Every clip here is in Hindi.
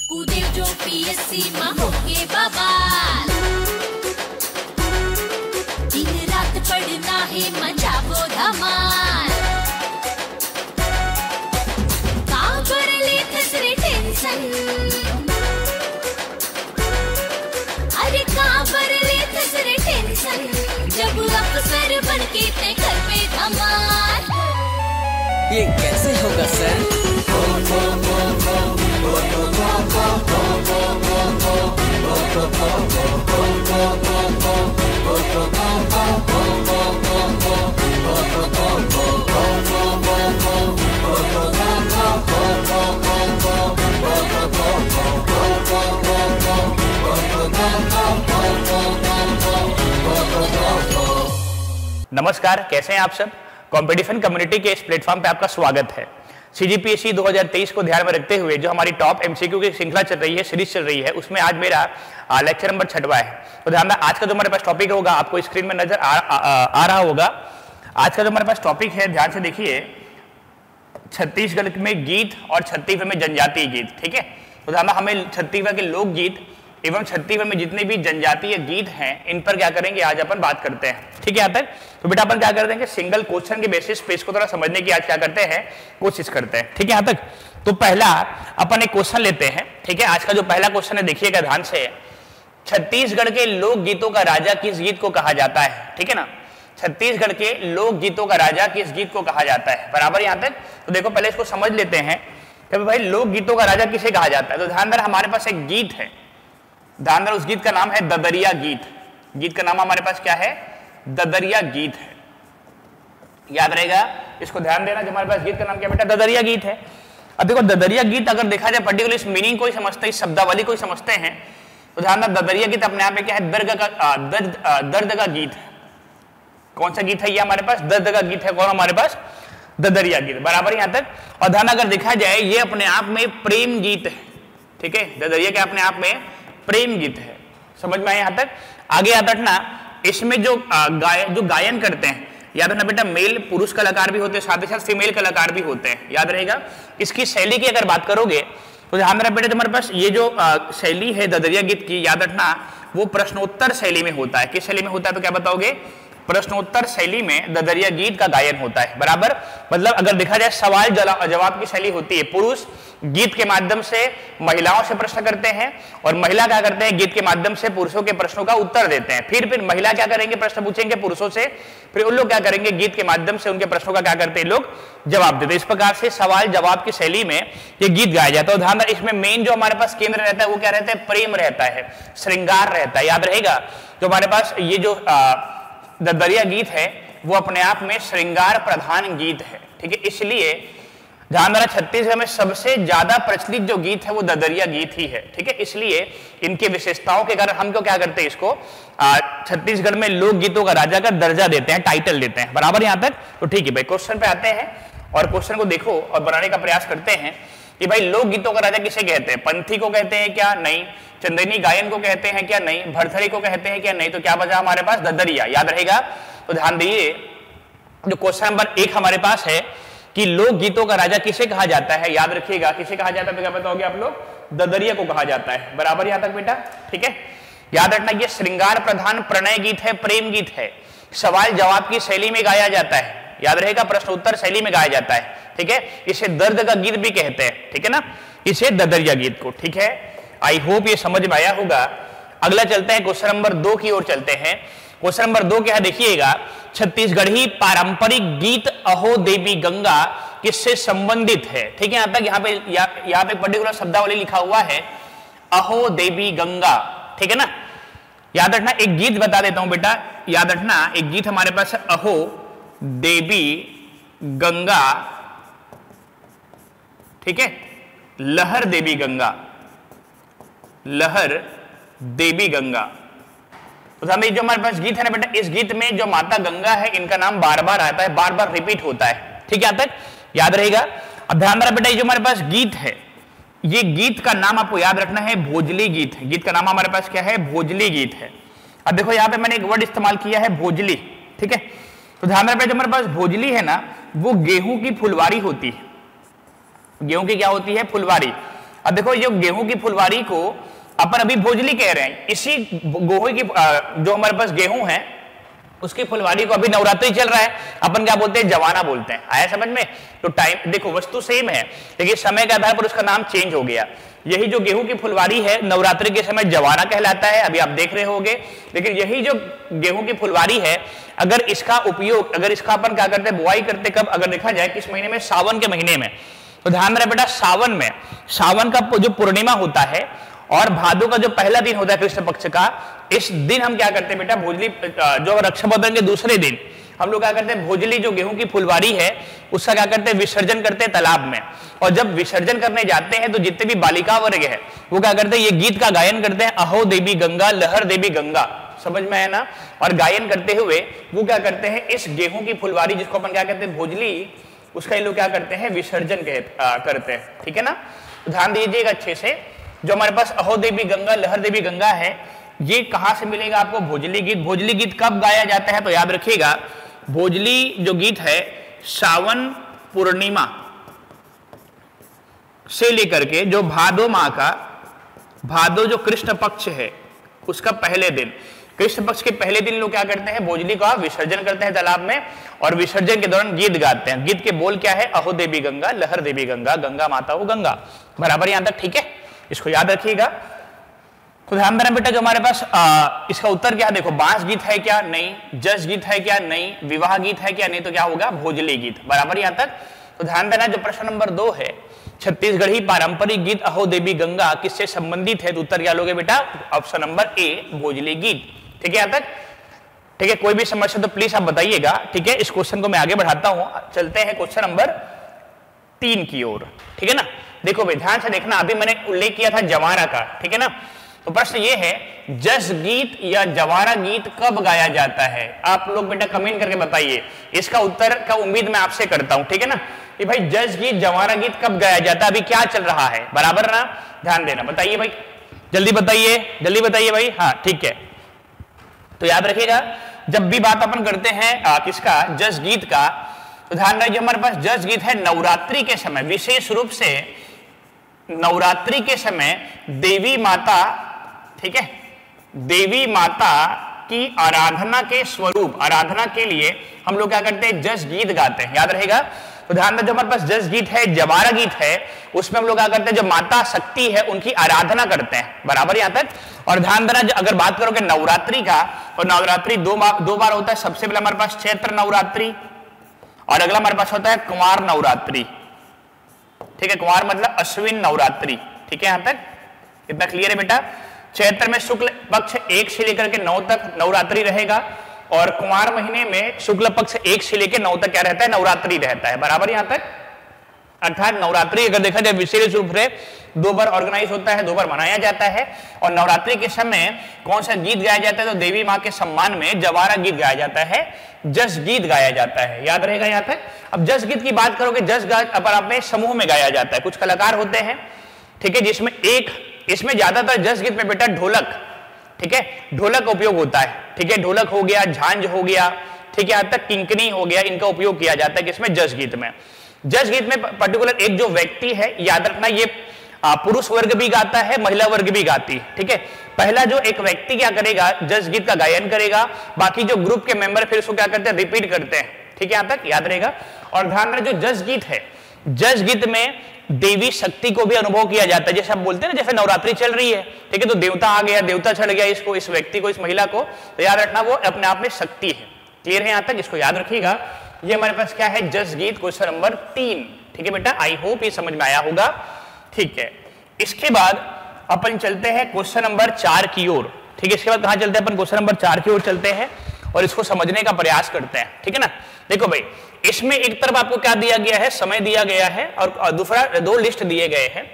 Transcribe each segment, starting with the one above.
कूदे जो पीएससी में होके बवाल, दिन रात पढ़ना है मचावो धमाल। काम कर ले थसरे टेंशन, अरे काम कर ले थसरे टेंशन, जब अफसर बनके तय घर पे धमाल। ये कैसे होगा सर? नमस्कार, कैसे हैं आप सब। कॉम्पिटिशन कम्युनिटी के इस प्लेटफॉर्म पे आपका स्वागत है। सीजीपीएससी 2023 को ध्यान में रखते हुए जो हमारी टॉप एमसीक्यू की श्रृंखला चल रही है, सीरीज चल रही है, उसमें आज मेरा लेक्चर नंबर 6वां है। तो ध्यान में आज का जो हमारे पास टॉपिक होगा, आपको स्क्रीन में नजर आ रहा होगा। आज का जो हमारे पास टॉपिक है, ध्यान से देखिए, छत्तीसगढ़ में गीत और छत्तीसगढ़ में जनजातीय गीत। ठीक है, तो ध्यान में हमें छत्तीसगढ़ के लोकगीत एवं छत्तीसगढ़ में जितने भी जनजातीय गीत हैं, इन पर क्या करेंगे आज अपन बात करते हैं। ठीक है, यहाँ तक तो बेटा अपन क्या कर देंगे, सिंगल क्वेश्चन के बेसिस पे इसको थोड़ा समझने की आज क्या करते हैं, कोशिश करते हैं। ठीक है, यहाँ तक तो पहला अपन एक क्वेश्चन लेते हैं। ठीक है, आज का जो पहला क्वेश्चन है देखिएगा ध्यान से, छत्तीसगढ़ के लोक गीतों का राजा किस गीत को कहा जाता है। ठीक है ना, छत्तीसगढ़ के लोक गीतों का राजा किस गीत को कहा जाता है, बराबर। यहाँ तक तो देखो पहले इसको समझ लेते हैं कि भाई लोक गीतों का राजा किसे कहा जाता है। तो ध्यान देना, हमारे पास एक गीत है, ध्यान देना, उस गीत का नाम है ददरिया गीत। गीत का नाम हमारे पास क्या है, ददरिया गीत है, याद रहेगा। इसको ध्यान देना, जो हमारे पास गीत का नाम क्या बेटा, ददरिया गीत है। अब देखो ददरिया गीत अगर देखा जाए पर्टिकुलर इस मीनिंग को ही समझते हैं, इस शब्दावली को ही समझते हैं, तो ध्यान देना ददरिया गीत अपने आप में क्या है, दर्द का गीत है। कौन सा गीत है ये हमारे पास, दर्द का गीत है। कौन हमारे पास, ददरिया गीत, बराबर यहाँ तक। और ध्यान अगर देखा जाए ये अपने आप में प्रेम गीत है। ठीक है, ददरिया के अपने आप में प्रेम गीत है, समझ में आया यहाँ तक। आगे याद रखना, इसमें जो गायन करते हैं, याद रखना बेटा, मेल पुरुष कलाकार भी होते हैं, साथ ही साथ फीमेल कलाकार भी होते हैं, याद रहेगा। इसकी शैली की अगर बात करोगे तो ध्यान रखना बेटा, तुम्हारे पास ये जो शैली है ददरिया गीत की, याद रखना वो प्रश्नोत्तर शैली में होता है। किस शैली में होता है, तो क्या बताओगे, प्रश्नोत्तर शैली में ददरिया गीत का गायन होता है, बराबर। मतलब अगर देखा जाए सवाल जवाब की शैली होती है। पुरुष गीत के माध्यम से महिलाओं से प्रश्न करते हैं और महिला क्या करते हैं, गीत के माध्यम से पुरुषों के प्रश्नों का उत्तर देते हैं। फिर महिला क्या करेंगे, प्रश्न पूछेंगे पुरुषों से, फिर उन लोग क्या करेंगे, गीत के माध्यम से उनके प्रश्नों का क्या करते हैं, लोग जवाब देते हैं। इस प्रकार से सवाल जवाब की शैली में ये गीत गाया जाता है। ध्यान, इसमें मेन जो हमारे पास केंद्र रहता है वो क्या रहता है, प्रेम रहता है, श्रृंगार रहता है, याद रहेगा। जो हमारे पास ये जो ददरिया गीत है वो अपने आप में श्रृंगार प्रधान गीत है। ठीक है, इसलिए ध्यान देना, छत्तीसगढ़ में सबसे ज्यादा प्रचलित जो गीत है वो ददरिया गीत ही है। ठीक है, इसलिए इनकी विशेषताओं के कारण हम क्यों क्या करते हैं, इसको छत्तीसगढ़ में लोक गीतों का राजा का दर्जा देते हैं, टाइटल देते हैं, बराबर यहाँ तक। तो ठीक है भाई, क्वेश्चन पे आते हैं और क्वेश्चन को देखो और बनाने का प्रयास करते हैं कि भाई लोक गीतों का राजा किसे कहते हैं, पंथी को कहते हैं क्या, नहीं। चंदेनी गायन को कहते हैं क्या, नहीं। भरथरी को कहते हैं क्या, नहीं। तो क्या बचा हमारे पास, ददरिया, याद रहेगा। तो ध्यान दीजिए, जो क्वेश्चन नंबर 1 हमारे पास है कि लोक गीतों का राजा किसे कहा जाता है, याद रखिएगा, किसे कहा जाता है, क्या बताओगे आप लोग, ददरिया को कहा जाता है, बराबर यहाँ तक बेटा। ठीक है, याद रखना, ये श्रृंगार प्रधान प्रणय गीत है, प्रेम गीत है, सवाल जवाब की शैली में गाया जाता है, याद रहेगा, प्रश्नोत्तर शैली में गाया जाता है। ठीक है, इसे दर्द का गीत भी कहते हैं। ठीक है ना, इसे ददरिया गीत को। ठीक है, आई होप ये समझ में आया होगा। अगला चलते हैं क्वेश्चन नंबर 2 की ओर चलते हैं। क्वेश्चन नंबर 2 क्या है देखिएगा, छत्तीसगढ़ी पारंपरिक गीत अहो देवी गंगा किससे संबंधित है। ठीक है, यहाँ पे पर्टिकुलर शब्दावली लिखा हुआ है, अहो देवी गंगा। ठीक है ना, याद रखना, एक गीत बता देता हूं बेटा, याद रखना, एक गीत हमारे पास है, अहो देवी गंगा। ठीक है, लहर देवी गंगा, लहर देवी गंगा। तो हमें जो हमारे पास गीत है ना बेटा, इस गीत में जो माता गंगा है इनका नाम बार बार आता है, बार बार रिपीट होता है। ठीक है, यहां तक याद रहेगा। अब ध्यान रखना बेटा, ये जो हमारे पास गीत है, ये गीत का नाम आपको याद रखना है, भोजली गीत है। गीत का नाम हमारे पास क्या है, भोजली गीत है। अब देखो यहाँ पे मैंने एक वर्ड इस्तेमाल किया है, भोजली। ठीक है, तो ध्यान रखना, जो हमारे पास भोजली है ना, वो गेहूं की फुलवारी होती है। गेहूं की क्या होती है, फुलवारी। अब देखो ये गेहूं की फुलवारी को अपन अभी भोजली कह रहे हैं, इसी गेहूं की जो हमारे पास गेहूं है उसकी फुलवारी को अभी नवरात्रि चल रहा है, अपन क्या बोलते हैं, जवाना बोलते हैं। आया समझ में? तो टाइम देखो वस्तु सेम है लेकिन समय के आधार पर उसका नाम चेंज हो गया। यही जो गेहूं की फुलवारी है नवरात्रि के समय जवाना कहलाता है, अभी आप देख रहे होंगे। लेकिन यही जो गेहूं की फुलवारी है अगर इसका उपयोग, अगर इसका अपन क्या करते हैं, बुआई करते कब, अगर देखा जाए किस महीने में, सावन के महीने में। तो ध्यान रहे बेटा, सावन में, सावन का जो पूर्णिमा होता है और भादो का जो पहला दिन होता है कृष्ण पक्ष का, इस दिन हम क्या करते हैं बेटा, भोजली जो रक्षाबंधन के दूसरे दिन हम लोग क्या करते हैं, भोजली जो गेहूं की फुलवारी है उसका क्या करते हैं, विसर्जन करते हैं तालाब में। और जब विसर्जन करने जाते हैं तो जितने भी बालिका वर्ग है वो क्या करते हैं, ये गीत का गायन करते हैं, अहो देवी गंगा लहर देवी गंगा, समझ में है ना। और गायन करते हुए वो क्या करते हैं, इस गेहूं की फुलवारी जिसको अपन क्या कहते हैं भोजली, उसका ये लोग क्या करते हैं, विसर्जन करते हैं। ठीक है ना, ध्यान दीजिएगा अच्छे से। जो हमारे पास अहो देवी गंगा लहर देवी गंगा है, ये कहां से मिलेगा आपको, भोजली गीत। भोजली गीत कब गाया जाता है तो याद रखिएगा, भोजली जो गीत है सावन पूर्णिमा से लेकर के जो भादो माह का, भादो जो कृष्ण पक्ष है उसका पहले दिन, कृष्ण पक्ष के पहले दिन लोग क्या करते हैं, भोजली का विसर्जन करते हैं तालाब में। और विसर्जन के दौरान गीत गाते हैं। गीत के बोल क्या है, अहो देवी गंगा लहर देवी गंगा, गंगा माता हो गंगा, बराबर यहां तक। ठीक है, इसको याद रखिएगा। तो ध्यान देना बेटा, जो हमारे पास इसका उत्तर क्या है, देखो बांस गीत है क्या, नहीं। जस गीत है क्या, नहीं। विवाह गीत है क्या, नहीं। तो क्या होगा, भोजली गीत, बराबर यहां तक। तो ध्यान देना, जो प्रश्न नंबर 2 है, छत्तीसगढ़ी पारंपरिक गीत अहो देवी गंगा किससे संबंधित है, तो उत्तर क्या लोगे बेटा, ऑप्शन नंबर ए, भोजली गीत। ठीक है यहां तक। ठीक है, कोई भी समस्या तो प्लीज आप बताइएगा। ठीक है, इस क्वेश्चन को मैं आगे बढ़ाता हूं, चलते हैं क्वेश्चन नंबर 3 की ओर। ठीक है ना, देखो भाई ध्यान से देखना, अभी मैंने उल्लेख किया था जवारा का। ठीक है ना, तो प्रश्न ये है, जस गीत या जवारा गीत कब गाया जाता है, आप लोग बेटा कमेंट करके बताइए। इसका उत्तर का उम्मीद मैं आपसे करता हूं। ठीक है ना, कि भाई जस गीत जवारा गीत कब गाया जाता है, अभी क्या चल रहा है, बराबर ना, ध्यान देना, बताइए भाई, जल्दी बताइए, जल्दी बताइए भाई। हाँ ठीक है, तो याद रखिएगा जब भी बात अपन करते हैं किसका, जस गीत का, तो ध्यान रखिए हमारे पास जस गीत है नवरात्रि के समय, विशेष रूप से नवरात्रि के समय देवी माता, ठीक है, देवी माता की आराधना के स्वरूप, आराधना के लिए हम लोग क्या करते हैं, जस गीत गाते हैं, याद रहेगा। तो ध्यान में जो हमारे पास जस गीत है, जवारा गीत है, उसमें हम लोग क्या करते हैं, जो माता शक्ति है उनकी आराधना करते हैं, बराबर यहां तक। और ध्यान देना, अगर बात करोगे नवरात्रि का, तो नवरात्रि दो बार होता है। सबसे पहले हमारे पास चैत्र नवरात्रि और अगला हमारे पास होता है कुमार नवरात्रि। ठीक है, कुमार मतलब अश्विन नवरात्रि। ठीक है, यहां तक इतना क्लियर है बेटा। चैत्र में शुक्ल पक्ष 1 से लेकर के 9 तक नवरात्रि रहेगा और कुमार महीने में शुक्ल पक्ष 1 से लेकर 9 तक क्या रहता है, नवरात्रि रहता है, बराबर यहां तक। अर्थात नवरात्रि अगर देखा जाए विशेष रूप से 2 बार ऑर्गेनाइज होता है, 2 बार मनाया जाता है। और नवरात्रि के समय कौन सा गीत गाया जाता है, तो देवी मां के सम्मान में जवारा गीत गाया जाता है, जस गीत गाया जाता है, याद रहेगा यहां तक। अब जस गीत की बात करोगे, जस गीत अपने समूह में गाया जाता है, कुछ कलाकार होते हैं, ठीक है, जिसमें इसमें ज्यादातर जस गीत में बेटा ढोलक, ठीक है, ढोलक का उपयोग होता है। ठीक है, ढोलक हो गया, झांझ हो गया, ठीक है, यहां तक किंकनी हो गया, इनका उपयोग किया जाता है किसमें, जस गीत में। जस गीत में पर्टिकुलर एक जो व्यक्ति है, याद रखना, ये पुरुष वर्ग भी गाता है, महिला वर्ग भी गाती है। ठीक है, पहला जो एक व्यक्ति क्या करेगा, जस गीत का गायन करेगा, बाकी जो ग्रुप के मेंबर फिर उसको क्या करते हैं, रिपीट करते हैं। ठीक है, यहां तक याद रहेगा। और ध्यान रहे, जो जस गीत है, जस गीत में देवी शक्ति को भी अनुभव किया जाता है। जैसे हम बोलते हैं ना, जैसे नवरात्रि चल रही है, ठीक है, तो देवता आ गया, देवता चढ़ गया इसको, इस व्यक्ति को, इस महिला को, तो याद रखना वो अपने आप में शक्ति है। क्लियर है यहां तक, इसको याद रखिएगा। ये हमारे पास क्या है, जस गीत, क्वेश्चन नंबर 3। ठीक है बेटा, आई होप ये समझ में आया होगा। ठीक है, इसके बाद अपन चलते हैं क्वेश्चन नंबर 4 की ओर। ठीक है, इसके बाद कहां चलते हैं अपन, क्वेश्चन नंबर 4 की ओर चलते हैं और इसको समझने का प्रयास करते हैं। ठीक है ना, देखो भाई, इसमें एक तरफ आपको क्या दिया गया है, समय दिया गया है, और दूसरा 2 लिस्ट दिए गए हैं,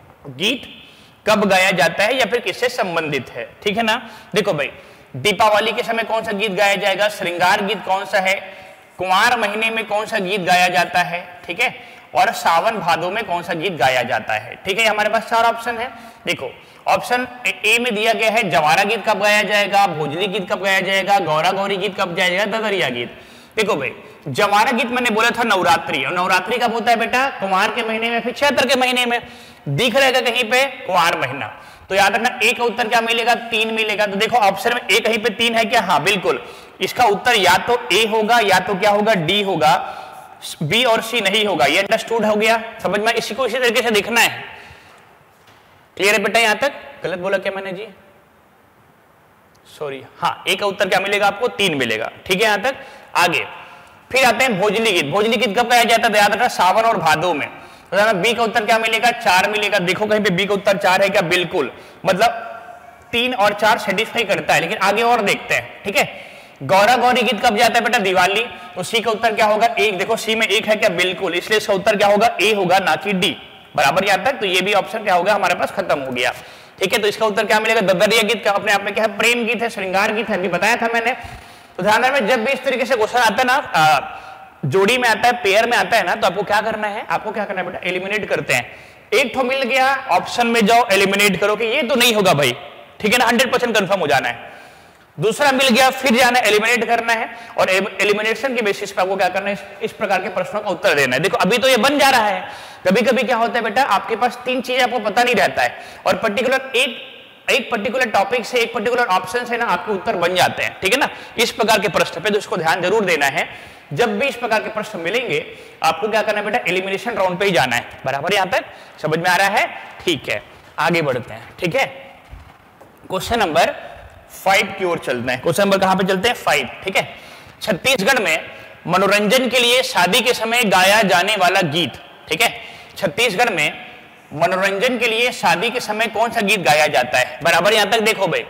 गीत कब गाया जाता है या फिर किससे संबंधित है। ठीक है ना, देखो भाई, दीपावली के समय कौन सा गीत गाया जाएगा, श्रृंगार गीत कौन सा है, कुमार महीने में कौन सा गीत गाया जाता है, ठीक है, और सावन भादो में कौन सा गीत गाया जाता है। ठीक है, हमारे पास 4 ऑप्शन है। देखो, ऑप्शन ए में दिया गया है जवारा गीत कब गाया जाएगा, भोजली गीत कब गाया जाएगा, गौरा गौरी गीत कब गाया जाएगा, ददरिया गीत। देखो भाई, जवारा गीत मैंने बोला था नवरात्रि, और नवरात्रि कब होता है बेटा, कुमार के महीने में, फिर चैत्र के महीने में। दिख रहेगा कहीं पे कुंवार महीना, तो याद रखना ए का उत्तर क्या मिलेगा, 3 मिलेगा। तो देखो ऑप्शन में ए कहीं पे 3 है क्या, हाँ बिल्कुल, इसका उत्तर या तो ए होगा या तो क्या होगा, डी होगा, बी और सी नहीं होगा। ये अंडरस्टूड हो गया, समझ में, इसी को इसी तरीके से देखना है। क्लियर है बेटा यहां तक? गलत बोला क्या मैंने जी, सॉरी, हाँ ए का उत्तर क्या मिलेगा आपको, 3 मिलेगा। ठीक है, यहां तक आगे फिर आते हैं भोजली गीत। भोजली गीत कब गाया जाता है, याद रखना सावन और भादो में। तो बी का उत्तर क्या मिलेगा, 4 मिलेगा। देखो कहीं पे बी का उत्तर 4 है क्या, बिल्कुल, मतलब 3 और 4 सेटिस्फाई करता है। लेकिन आगे और देखते हैं, ठीक है। गौरा गौरी गीत कब जाता है बेटा, दिवाली। तो सी का उत्तर क्या होगा, 1। देखो सी में 1 है क्या, बिल्कुल, इसलिए इसका उत्तर क्या होगा, ए होगा, ना कि डी। बराबर यहां तक, तो ये भी ऑप्शन क्या होगा हमारे पास खत्म हो गया। ठीक है, तो इसका उत्तर क्या मिलेगा, ददरिया गीत का अपने आप में क्या है, प्रेम गीत है, श्रृंगार गीत है, अभी बताया था मैंने। तो ध्यान रखना, जब भी इस तरीके से क्वेश्चन आता है ना, जोड़ी में आता है, पेयर में आता है ना, तो आपको क्या करना है, आपको क्या करना है बेटा, एलिमिनेट करते हैं। एक तो मिल गया, ऑप्शन में जाओ, एलिमिनेट करो कि ये तो नहीं होगा भाई, ठीक है ना, 100% कंफर्म हो जाना है। दूसरा मिल गया, फिर जाना एलिमिनेट करना है, और एलिमिनेशन के बेसिस पर आपको क्या करना है, इस प्रकार के प्रश्नों का उत्तर देना है। देखो अभी तो ये बन जा रहा है, कभी कभी क्या होता है बेटा, आपके पास 3 चीजें आपको पता नहीं रहता है, और पर्टिकुलर एक पर्टिकुलर टॉपिक से, एक पर्टिकुलर ऑप्शन से ना आपके उत्तर बन जाते हैं। ठीक है ना, इस प्रकार के प्रश्न पे तो इसको ध्यान जरूर देना है। जब भी इस प्रकार के प्रश्न मिलेंगे, आपको क्या करना है बेटा, एलिमिनेशन राउंड पे ही जाना है। बराबर यहां तक समझ में आ रहा है? ठीक है, आगे बढ़ते हैं। ठीक है, क्वेश्चन नंबर 5 की ओर चलते हैं। क्वेश्चन नंबर कहां पे चलते हैं, 5। ठीक है, छत्तीसगढ़ में मनोरंजन के लिए शादी के समय गाया जाने वाला गीत। ठीक है, छत्तीसगढ़ में मनोरंजन के लिए शादी के समय कौन सा गीत गाया जाता है। बराबर यहां तक देखो भाई,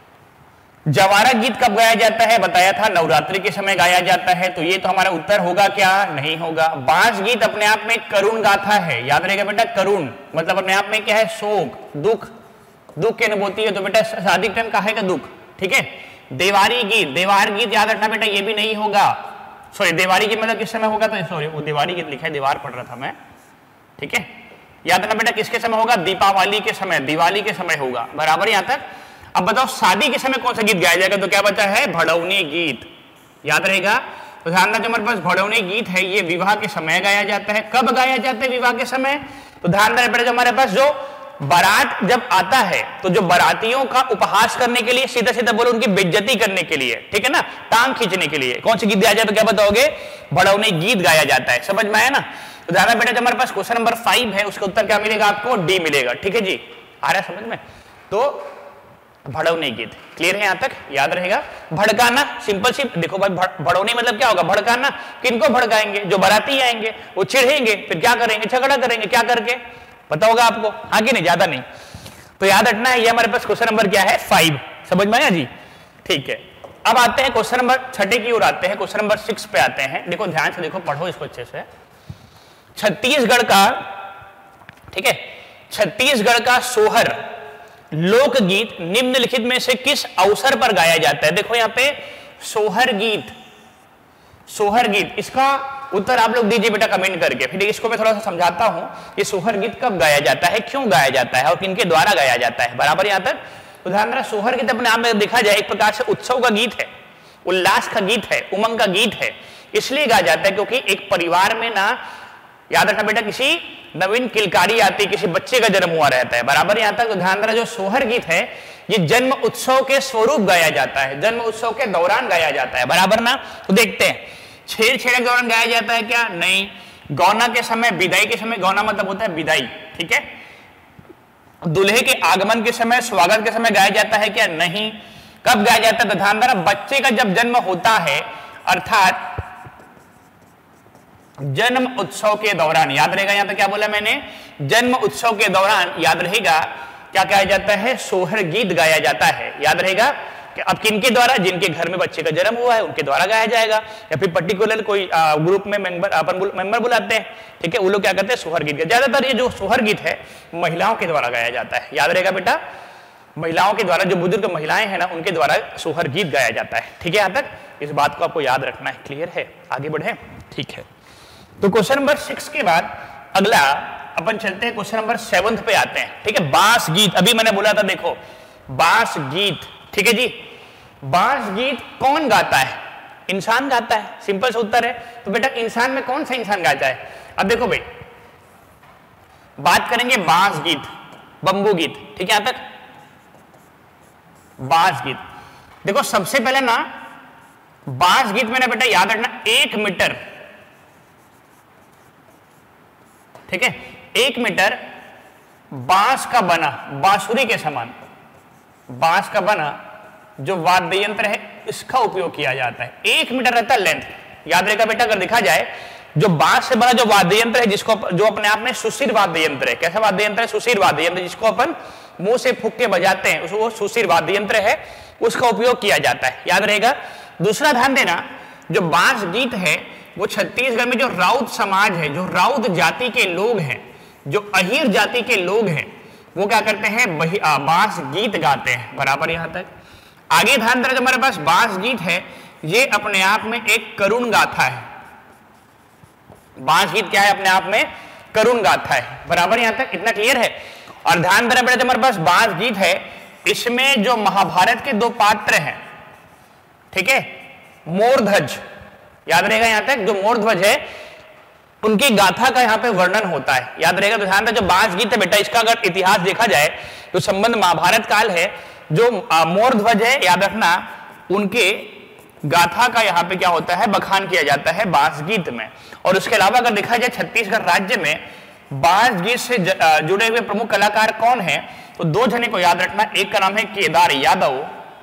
जवारा गीत कब गाया जाता है, बताया था नवरात्रि के समय गाया जाता है, तो ये तो हमारा उत्तर होगा क्या, नहीं होगा। बांस गीत अपने आप में करुण गाथा है, याद रहेगा बेटा, करुण मतलब अपने आप में क्या है, शोक, दुख की अनुभूति है, तो बेटा शादी टाइम का है का दुख। ठीक है, देवारी गीत, देवार गीत याद रखना बेटा, ये भी नहीं होगा। सॉरी, देवारी गीत मतलब किस समय होगा, तो सॉरी वो देवारी गीत लिखा है, दीवार पढ़ रहा था मैं। ठीक है, याद रखना बेटा किसके समय होगा, दीपावली के समय, दिवाली के समय होगा। बराबर यहां तक। अब बताओ शादी के समय कौन सा गीत गाया जाएगा, तो क्या बचा है, भड़ौनी गीत, याद रहेगा। तो ध्यान रखना, हमारे पास भड़ौनी गीत है, ये विवाह के समय गाया जाता है। कब गाया जाता है विवाह के समय, तो ध्यान रखना बेटा, हमारे पास जो बारात जब आता है, तो जो बारातियों का उपहास करने के लिए, सीधा सीधा बोलो उनकी बेइज्जती करने के लिए, ठीक है ना, टांग खींचने के लिए कौन सी गीत गाया जाता है, तो क्या बताओगे, भड़ौनी गीत गाया जाता है। समझ में आया ना। तो ध्यान रखना बेटा, जो हमारे पास क्वेश्चन नंबर 5 है, उसका उत्तर क्या मिलेगा आपको, डी मिलेगा। ठीक है जी, आ रहा है समझ में। तो भड़ौनी गीत क्लियर है, यहां तक याद रहेगा। भड़काना, सिंपल सी, देखो भाई भड़ौनी मतलब क्या होगा, भड़काना। किनको भड़काएंगे, जो बाराती आएंगे, वो चिढ़ेंगे, फिर क्या करेंगे, झगड़ा करेंगे, क्या करके पता होगा आपको, आगे नहीं, ज्यादा नहीं। तो याद रखना है, ये हमारे पास क्वेश्चन नंबर क्या है, 5। समझ में आया जी। ठीक है, अब आते हैं क्वेश्चन नंबर 6 की ओर आते हैं, क्वेश्चन नंबर 6 पे आते हैं। देखो ध्यान से देखो, पढ़ो इसको अच्छे से। छत्तीसगढ़ का, ठीक है, छत्तीसगढ़ का सोहर लोकगीत निम्नलिखित में से किस अवसर पर गाया जाता है। देखो यहां पे सोहर गीत, सोहर गीत, इसका उत्तर आप लोग दीजिए बेटा कमेंट करके। फिर इसको मैं थोड़ा सा समझाता हूं कि सोहर गीत कब गाया जाता है, क्यों गाया जाता है और किनके द्वारा गाया जाता है। बराबर यहां तक। तो ध्यान रखना, सोहर गीत अपने आप में देखा जाए एक प्रकार से उत्सव का गीत है, उल्लास का गीत है, उमंग का गीत है। इसलिए गाया जाता है क्योंकि एक परिवार में ना, याद रखना बेटा, किसी नवीन किलकारी आती, किसी बच्चे का जन्म हुआ रहता है। बराबर यहां तक। तो ध्यान रखना, जो सोहर गीत है ये जन्म उत्सव के स्वरूप गाया जाता है, जन्म उत्सव के दौरान गाया जाता है। बराबर ना। तो देखते हैं, छेड़ के दौरान गाया जाता है क्या, नहीं। गौना के समय, विदाई के समय, गौना मतलब होता है विदाई, ठीक है। दूल्हे के आगमन के समय, स्वागत के समय गाया जाता है क्या, नहीं। कब गाया जाता है, तो ध्यान रखना, बच्चे का जब जन्म होता है, अर्थात जन्म उत्सव के दौरान। याद रहेगा, यहां पे क्या बोला मैंने, जन्म उत्सव के दौरान, याद रहेगा क्या गाया जाता है, सोहर गीत गाया जाता है। याद रहेगा कि अब किनके द्वारा, जिनके घर में बच्चे का जन्म हुआ है उनके द्वारा गाया जाएगा, या फिर पर्टिकुलर कोई ग्रुप में मेंबर, अपन मेंबर बुलाते हैं, ठीक है, वो लोग क्या करते हैं, सोहर गीत। ज्यादातर ये जो सोहर गीत है महिलाओं के द्वारा गाया जाता है। याद रहेगा बेटा, महिलाओं के द्वारा, जो बुजुर्ग महिलाएं हैं ना, उनके द्वारा सोहर गीत गाया जाता है। ठीक है, यहां तक इस बात को आपको याद रखना है। क्लियर है, आगे बढ़े। ठीक है, तो क्वेश्चन नंबर 6 के बाद अगला अपन चलते हैं, क्वेश्चन नंबर 7 पे आते हैं। ठीक है, बांस गीत, अभी मैंने बोला था, देखो बांस गीत, ठीक है जी। बांस गीत कौन गाता है, इंसान गाता है, सिंपल सा उत्तर है। तो बेटा इंसान में कौन सा इंसान गाता है। अब देखो भाई, बात करेंगे बांस गीत, बंबू गीत, ठीक है यहां तक। बांस गीत, देखो सबसे पहले ना बांस गीत में ना बेटा याद रखना 1 मीटर, ठीक है, 1 मीटर बांस का बना, बांसुरी के समान बांस का बना जो वाद्य यंत्र है इसका उपयोग किया जाता है। 1 मीटर रहता है लेंथ, याद रहेगा बेटा। अगर देखा जाए जो बांस से बना जो वाद्य यंत्र है, जिसको जो अपने आप में सुशिर वाद्य यंत्र है, कैसा वाद्य यंत्र है? सुशिर वाद्य यंत्र, जिसको अपन मुंह से फूंक के बजाते हैं, उसको सुशिर वाद्य यंत्र है, उसका उपयोग किया जाता है, याद रहेगा। दूसरा ध्यान देना, जो बांस गीत है वो छत्तीसगढ़ में जो राउत समाज है, जो राउत जाति के लोग हैं, जो अहीर जाति के लोग हैं, वो क्या करते हैं? बांस गीत गाते हैं, बराबर यहां तक। आगे ध्यान देना, जो हमारे पास बांस गीत है ये अपने आप में एक करुण गाथा है। बांस गीत क्या है? अपने आप में करुण गाथा है, बराबर यहां तक, इतना क्लियर है। और ध्यान देना बेटा, जो हमारे पास बांस गीत है इसमें जो महाभारत के 2 पात्र हैं, ठीक है, मोरध्वज, याद रहेगा यहां तक, जो मोरध्वज है उनकी गाथा का यहां पे वर्णन होता है, याद रहेगा। तो ध्यान देना, जो बांस गीत है बेटा इसका अगर इतिहास देखा जाए तो संबंध महाभारत काल है। जो मोरध्वज है, याद रखना, उनके गाथा का यहाँ पे क्या होता है? बखान किया जाता है बांस गीत में। और उसके अलावा अगर देखा जाए छत्तीसगढ़ राज्य में बांस गीत से जुड़े हुए प्रमुख कलाकार कौन है? तो 2 जने को याद रखना, एक का नाम है केदार यादव,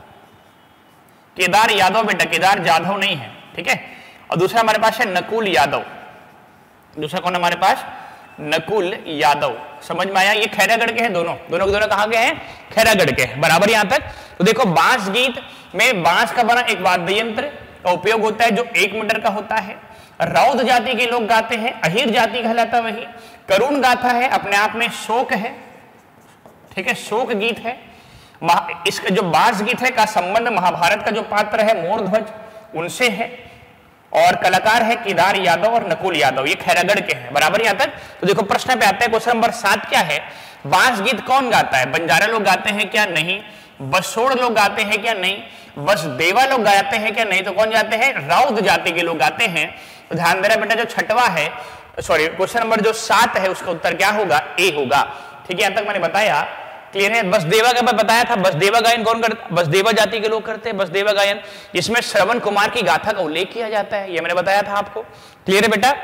केदार यादव बेटा, केदार जाधव नहीं है, ठीक है। और दूसरा हमारे पास है नकुल यादव, दूसरा कौन हमारे पास? नकुल यादव, समझ में आया। ये खैरागढ़ के हैं, दोनों कहां के हैं? खैरागढ़ के हैं, बराबर यहां तक। तो देखो बांस गीत में बांस का बना एक वाद्य यंत्र का उपयोग होता है जो 1 मीटर का होता है। राउत जाति के लोग गाते हैं, अहीर जाति कहलाता वही, करुण गाथा है, अपने आप में शोक है, ठीक है, शोक गीत है। इसका जो बांस गीत है का संबंध महाभारत का जो पात्र है मोरध्वज उनसे है। और कलाकार है केदार यादव और नकुल यादव, ये खैरागढ़ के हैं, बराबर यहां तक। तो देखो प्रश्न पे आता है, क्वेश्चन नंबर 7 क्या है? बांस गीत कौन गाता है? बंजारा लोग गाते हैं क्या? नहीं। बसोड़ लोग गाते हैं क्या? नहीं। बसदेवा लोग गाते हैं क्या? नहीं। तो कौन गाते हैं? राउत जाति के लोग गाते हैं। तो ध्यान देना बेटा, जो छठवा है, सॉरी क्वेश्चन नंबर जो 7 है उसका उत्तर क्या होगा? ए होगा, ठीक है। यहां तक मैंने बताया, क्लियर है। बसदेवा का मैं बताया था, बसदेवा गायन कौन करता? बसदेवा जाति के लोग करते हैं बसदेवा गायन, इसमें श्रवण कुमार की गाथा का उल्लेख किया जाता है, ये मैंने बताया था आपको, क्लियर है बेटा,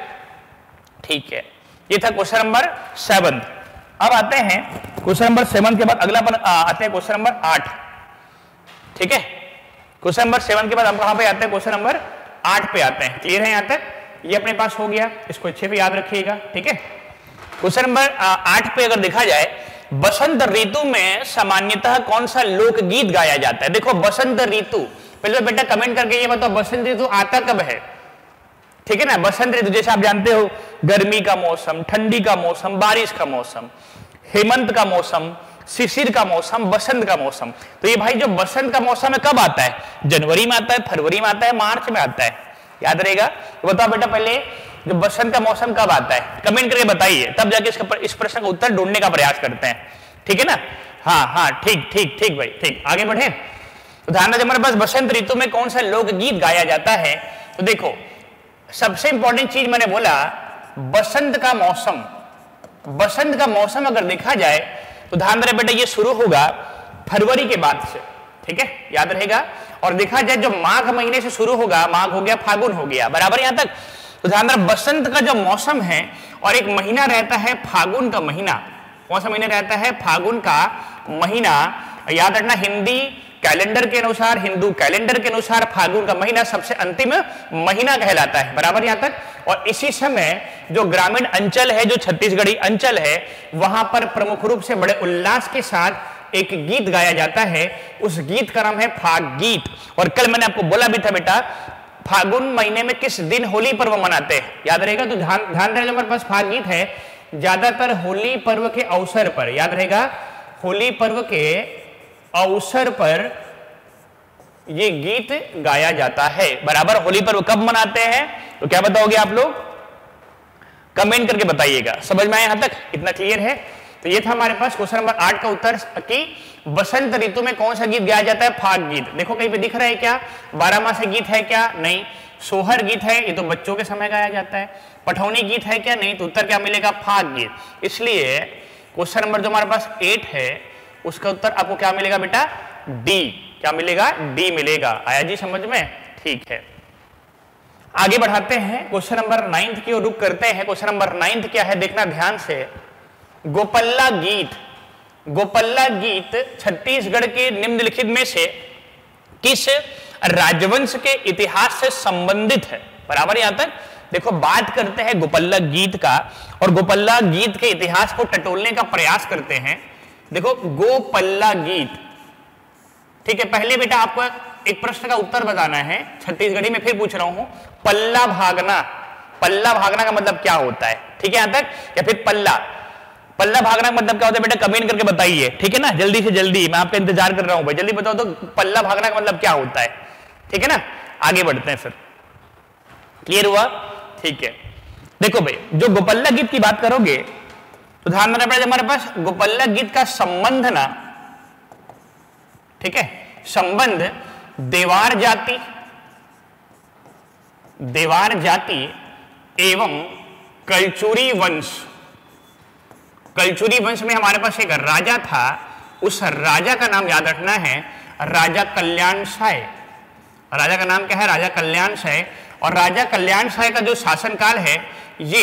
ठीक है। ये था क्वेश्चन नंबर 7। अब आते हैं क्वेश्चन नंबर 7 के बाद अगला आते हैं क्वेश्चन नंबर 8, ठीक है। क्वेश्चन नंबर 7 के बाद हम कहां पे आते हैं? क्वेश्चन नंबर 8 पे आते हैं, क्लियर है यहां तक। ये अपने पास हो गया, इसको अच्छे से याद रखिएगा, ठीक है। क्वेश्चन नंबर 8 पे अगर देखा जाए, बसंत ऋतु में सामान्यतः कौन सा लोकगीत गाया जाता है? देखो बसंत ऋतु, पहले तो बेटा कमेंट करके ये बताओ बसंत ऋतु आता कब है, ठीक है ना। बसंत ऋतु जैसे आप जानते हो, गर्मी का मौसम, ठंडी का मौसम, बारिश का मौसम, हेमंत का मौसम, शिशिर का मौसम, बसंत का मौसम। तो ये भाई जो बसंत का मौसम है कब आता है? जनवरी में आता है, फरवरी में आता है, मार्च में आता है, याद रहेगा। तो बताओ बेटा पहले जो बसंत का मौसम कब आता है? कमेंट करके बताइए, तब जाके इस प्रश्न का उत्तर ढूंढने का प्रयास करते हैं, ठीक है ना। हाँ ठीक ठीक ठीक भाई, ठीक, आगे बढ़े। तो ध्यान रखिए, हमारे पास बसंत ऋतु में कौन सा लोकगीत गाया जाता है? तो देखो सबसे इंपॉर्टेंट चीज मैंने बोला, बसंत का मौसम। बसंत का मौसम अगर देखा जाए तो ध्यान रहे बेटा, ये शुरू होगा फरवरी के बाद से, ठीक है, याद रहेगा। और देखा जाए जो माघ महीने से शुरू होगा, माघ हो गया, फागुन हो गया, बराबर यहां तक। तो ध्यान रहे बसंत का जो मौसम है और एक महीना रहता है फागुन का महीना। कौन सा महीना रहता है? फागुन का महीना। याद रखना, हिंदी कैलेंडर के अनुसार, हिंदू कैलेंडर के अनुसार फागुन का महीना सबसे अंतिम महीना कहलाता है, बराबर यहां तक। और इसी समय जो ग्रामीण अंचल है, जो छत्तीसगढ़ी अंचल है, वहां पर प्रमुख रूप से बड़े उल्लास के साथ एक गीत गाया जाता है, उस गीत का नाम है फाग गीत। और कल मैंने आपको बोला भी था बेटा, फागुन महीने में किस दिन होली पर्व मनाते हैं, याद रहेगा। तो ध्यान रहे, हमारे पास फाग गीत है ज्यादातर होली पर्व के अवसर पर, याद रहेगा, होली पर्व के अवसर पर ये गीत गाया जाता है, बराबर। होली पर्व कब मनाते हैं? तो क्या बताओगे आप लोग? कमेंट करके बताइएगा, समझ में आया यहां तक, इतना क्लियर है। तो ये था हमारे पास क्वेश्चन नंबर 8 का उत्तर कि बसंत ऋतु में कौन सा गीत गाया जाता है? फाग गीत। देखो कहीं पे दिख रहा है क्या? 12 मासी गीत है क्या? नहीं। सोहर गीत है, ये तो बच्चों के समय गाया जाता है। पठौनी गीत है क्या? नहीं। तो उत्तर क्या मिलेगा? फाग गीत। इसलिए क्वेश्चन नंबर जो हमारे पास 8 है उसका उत्तर आपको क्या मिलेगा बेटा? डी। क्या मिलेगा? डी मिलेगा। आया जी समझ में? ठीक है, आगे बढ़ाते हैं क्वेश्चन नंबर 9 की ओर रुख करते हैं। क्वेश्चन नंबर 9 क्या है देखना ध्यान से। गोपल्ला गीत, गोपल्ला गीत छत्तीसगढ़ के निम्नलिखित में से किस राजवंश के इतिहास से संबंधित है? बराबर यहां तक देखो बात करते हैं गोपल्ला गीत का और गोपल्ला गीत के इतिहास को टटोलने का प्रयास करते हैं। देखो गोपल्ला गीत, ठीक है। पहले बेटा आपको एक प्रश्न का उत्तर बताना है, छत्तीसगढ़ी में फिर पूछ रहा हूं। पल्ला भागना, पल्ला भागना का मतलब क्या होता है? ठीक है यहां तक, या फिर पल्ला, पल्ला भागना का मतलब क्या होता है बेटा? कमेंट करके बताइए, ठीक है ना? जल्दी से जल्दी, मैं आपका इंतजार कर रहा हूं भाई, जल्दी बताओ तो पल्ला भागना का मतलब क्या होता है? ठीक है ना, आगे बढ़ते हैं फिर। क्लियर हुआ? ठीक है। देखो भाई जो गोपल्ला गीत की बात करोगे तो ध्यान रखना पड़ेगा हमारे पास गोपल्ला गीत का संबंध ना, ठीक है, संबंध देवार जाति, देवार जाति एवं कलचुरी वंश, कलचुरी वंश में हमारे पास एक राजा था, उस राजा का नाम याद रखना है राजा कल्याण साय। राजा का नाम क्या है? राजा कल्याण साय। और राजा कल्याण साय का जो शासनकाल है ये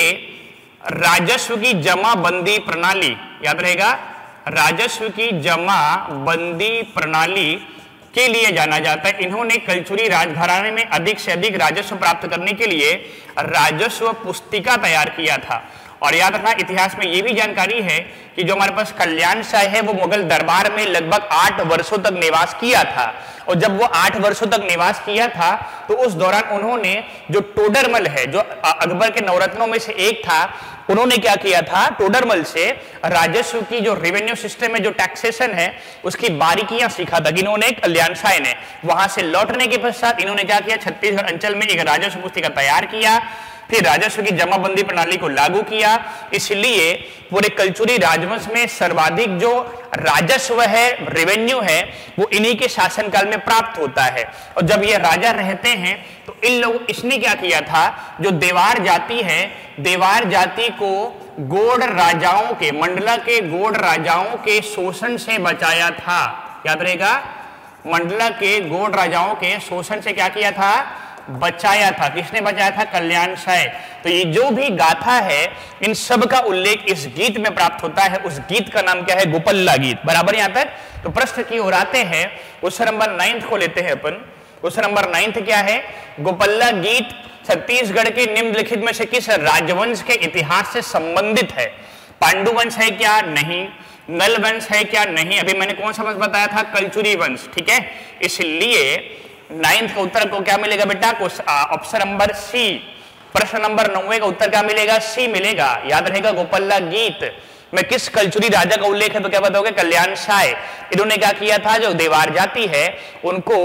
राजस्व की जमा बंदी प्रणाली, याद रहेगा, राजस्व की जमा बंदी प्रणाली के लिए जाना जाता है। इन्होंने कलचुरी राजघराने में अधिक से अधिक राजस्व प्राप्त करने के लिए राजस्व पुस्तिका तैयार किया था। और याद रखना इतिहास में यह भी जानकारी है कि जो हमारे पास कल्याण साय है वो मुगल दरबार में लगभग 8 वर्षों तक निवास किया था। और जब वो 8 वर्षों तक निवास किया था तो उस दौरान उन्होंने जो टोडरमल है, जो अकबर के नवरत्नों में से एक था, उन्होंने क्या किया था? टोडरमल से राजस्व की जो रेवेन्यू सिस्टम है, जो टैक्सेशन है, उसकी बारीकियां सीखा था। इन्होंने कल्याण साय ने वहां से लौटने के पश्चात इन्होंने क्या किया? छत्तीसगढ़ अंचल में एक राजस्व पुस्तिका तैयार किया, फिर राजस्व की जमाबंदी प्रणाली को लागू किया। इसलिए पूरे कलचुरी राजवंश में सर्वाधिक जो राजस्व है, रेवेन्यू है, वो इन्हीं के शासनकाल में प्राप्त होता है। और जब ये राजा रहते हैं तो इन लोग, इसने क्या किया था? जो देवार जाति है, देवार जाति को गोड़ राजाओं के, मंडला के गोड़ राजाओं के शोषण से बचाया था। याद रहेगा, मंडला के गोड़ राजाओं के शोषण से क्या किया था? बचाया था। किसने बचाया था? कल्याण साय। तो ये जो भी गाथा है इन सब का उल्लेख इस गीत में प्राप्त होता है। उस गीत का नाम क्या है? गोपल्ला गीत। बराबर यहां तक। तो प्रश्न की ओर आते हैं, क्वेश्चन नंबर 9 को लेते हैं अपन। क्वेश्चन नंबर 9 क्या है? गोपल्ला गीत छत्तीसगढ़ के निम्नलिखित में से किस राजवंश के इतिहास से संबंधित है? पांडु वंश है क्या? नहीं। नल वंश है क्या? नहीं। अभी मैंने कौन सा वंश बताया था? कलचुरी वंश। ठीक है, इसलिए 9 का उत्तर को क्या मिलेगा बेटा? Option number C. प्रश्न नंबर 9 का उत्तर क्या मिलेगा? सी मिलेगा। याद रहेगा गोपल्ला गीत में किस कलचुरी राजा का उल्लेख है? तो क्या बताओगे? कल्याण साय। इन्होंने क्या किया था? जो देवार जाति है उनको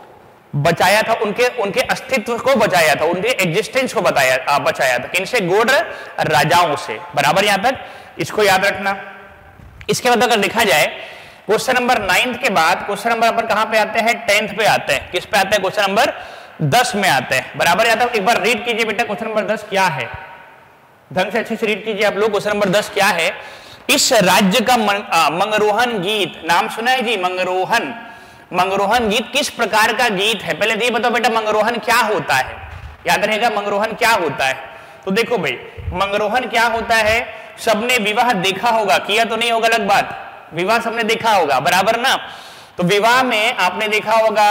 बचाया था, उनके अस्तित्व को बचाया था, उनके एग्जिस्टेंस को बचाया था। किनसे? गोड़ राजाओं से। बराबर यहां तक, इसको याद रखना। इसके बाद अगर लिखा जाए क्वेश्चन नंबर 9 के बाद क्वेश्चन नंबर अपन कहां पे आते हैं? 10th पे आते हैं। किस पे आते हैं? क्वेश्चन नंबर 10 में आते हैं। बराबर आता है। एक बार रीड कीजिए बेटा क्वेश्चन नंबर 10 क्या है, ढंग से अच्छे से रीड कीजिए आप लोग। क्वेश्चन नंबर 10 क्या है? इस राज्य का मंगरोहन गीत, नाम सुना है जी? मंगरोहन। मंगरोहन गीत किस प्रकार का गीत है? पहले ये बताओ बेटा मंगरोहन क्या होता है? याद रहेगा मंगरोहन क्या होता है? तो देखो भाई मंगरोहन क्या होता है, सबने विवाह देखा होगा, किया तो नहीं होगा अलग बात, विवाह सबने देखा होगा, बराबर ना। तो विवाह में आपने देखा होगा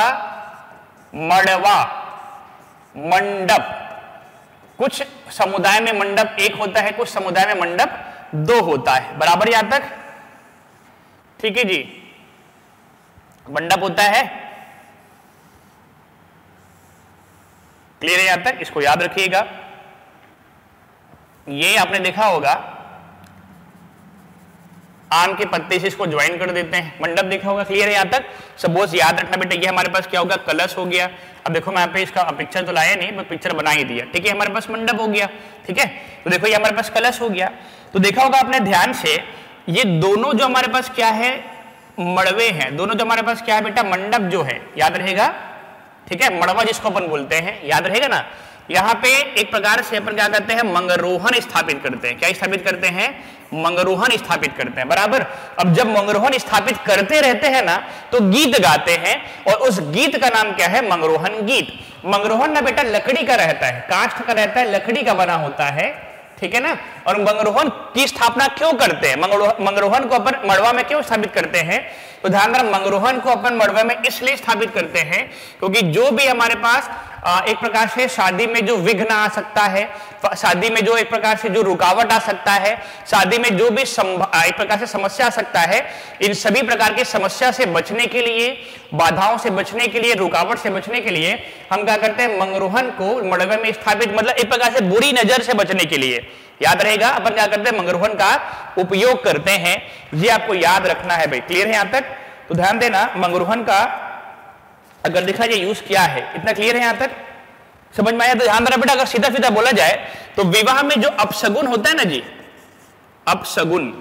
मड़वा, मंडप, कुछ समुदाय में मंडप एक होता है, कुछ समुदाय में मंडप दो होता है, बराबर यहां तक। ठीक है जी, मंडप होता है, क्लियर है यहां तक, इसको याद रखिएगा। ये आपने देखा होगा आम के पत्ते से इसको ज्वाइन कर देते हैं, मंडप देखा होगा, क्लियर है यहां तक। सपोज याद रखना बेटा, ये हमारे पास क्या होगा, कलश हो गया। अब देखो मैं यहाँ पे इसका पिक्चर तो लाया नहीं, मैं पिक्चर बना ही दिया, ठीक है। हमारे पास मंडप हो गया, ठीक है। तो देखो ये हमारे पास कलश हो गया। तो देखा होगा आपने ध्यान से, ये दोनों जो हमारे पास क्या है, मड़वे हैं, दोनों जो हमारे पास क्या है बेटा, मंडप जो है, याद रहेगा, ठीक है, मड़वा जिसको अपन बोलते हैं, याद रहेगा ना। यहाँ पे एक प्रकार से अपन क्या करते हैं, मंगरोहन स्थापित करते हैं। क्या स्थापित करते हैं, मंगरोहन स्थापित करते हैं, बराबर। अब जब मंगरोहन स्थापित करते रहते हैं ना, तो गीत गाते हैं, और उस गीत का नाम क्या है, मंगरोहन गीत। मंगरोहन ना बेटा लकड़ी का रहता है, काष्ठ का रहता है, लकड़ी का बना होता है, ठीक है ना। और मंगरोहन की स्थापना क्यों करते हैं, मंगरोहन को अपन मड़वा में क्यों स्थापित करते हैं, तो ध्यान रखना, मंगरोहन को अपन मड़वा में इसलिए स्थापित करते हैं क्योंकि जो भी हमारे पास एक प्रकार से शादी में जो विघ्न आ सकता है, शादी में जो एक प्रकार से जो रुकावट आ सकता है, शादी में जो भी एक प्रकार से समस्या आ सकता है, इन सभी प्रकार की समस्या से बचने के लिए, बाधाओं से बचने के लिए, रुकावट से बचने के लिए हम क्या करते हैं, मंगरोहन को मड़वे में स्थापित, मतलब एक प्रकार से बुरी नजर से बचने के लिए, याद रहेगा, अपन क्या करते हैं, मंगरोहन का उपयोग करते हैं। ये आपको याद रखना है भाई, क्लियर है यहां तक। तो ध्यान देना, मंगरोहन का अगर देखा जाए यूज क्या है, इतना क्लियर है यहां तक, समझ में आया। तो ध्यान देना बेटा, अगर सीधा सीधा बोला जाए तो विवाह में जो अपशगुन होता है ना जी, अपशगुन,